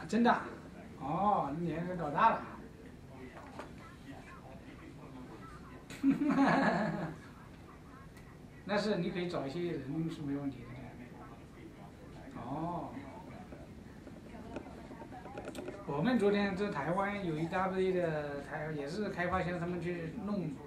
真的啊？哦，你年龄搞大了。那是你可以找一些人是没问题的。哦，我们昨天在台湾有一大堆的也是开发商，他们去弄